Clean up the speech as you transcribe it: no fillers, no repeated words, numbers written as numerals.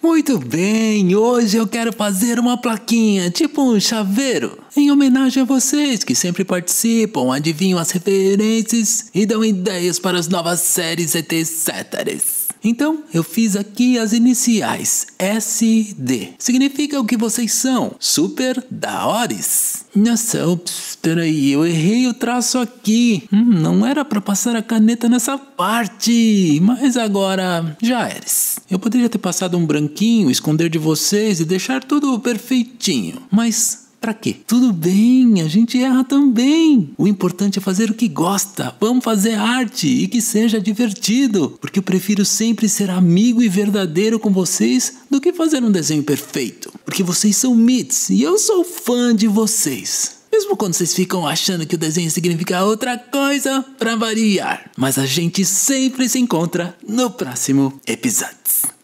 Muito bem, hoje eu quero fazer uma plaquinha, tipo um chaveiro, em homenagem a vocês que sempre participam, adivinham as referências e dão ideias para as novas séries etc. Então, eu fiz aqui as iniciais, SD. Significa o que vocês são, super da hores. Nossa, ups, peraí, eu errei o traço aqui. Não era pra passar a caneta nessa parte, mas agora já eres. Eu poderia ter passado um branquinho, esconder de vocês e deixar tudo perfeitinho, mas... pra quê? Tudo bem, a gente erra também. O importante é fazer o que gosta. Vamos fazer arte e que seja divertido. Porque eu prefiro sempre ser amigo e verdadeiro com vocês do que fazer um desenho perfeito. Porque vocês são MITs e eu sou fã de vocês. Mesmo quando vocês ficam achando que o desenho significa outra coisa, pra variar. Mas a gente sempre se encontra no próximo episódio.